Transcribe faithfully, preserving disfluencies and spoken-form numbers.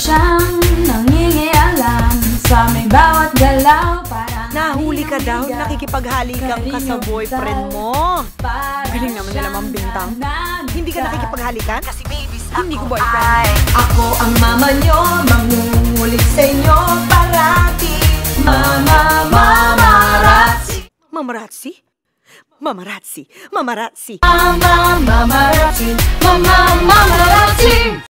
siyang nangingialam sa may bawat galaw. Parang nahuli ka daw, nakikipaghalikan ka sa boyfriend mo. Galing naman nila mambintang. Hindi ka nakikipaghalikan? Kasi babies ako. Hindi ko boyfriend. Ako ang mama nyo, mangungulit sa inyo parati. Mama, mamarazzi. Mamarazzi? Mamarazzi, mamarazzi. Mama, mamarazzi. Mama, mamarazzi.